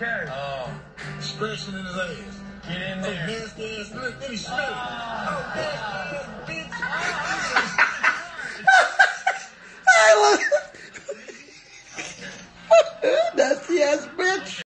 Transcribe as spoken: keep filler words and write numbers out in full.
carry. Oh. Scratching in his ass. Get in Oh, there. nasty ass bitch. Then he smelled it. Oh, nasty ass bitch. I love Nasty ass